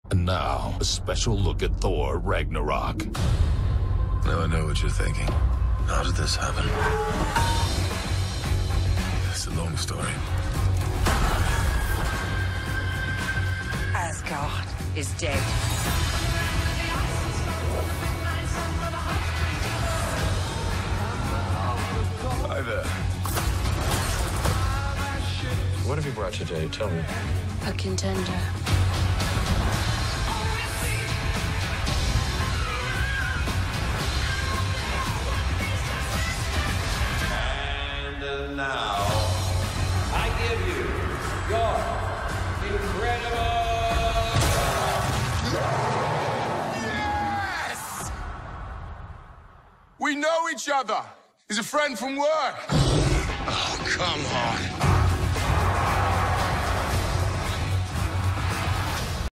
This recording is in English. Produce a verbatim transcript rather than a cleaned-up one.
And now, a special look at Thor Ragnarok. Now I know what you're thinking. How did this happen? It's a long story. Asgard is dead. Hi there. What have you brought today? Tell me. A contender. And now, I give you your incredible... Yes! We know each other. He's a friend from work. Oh, come on.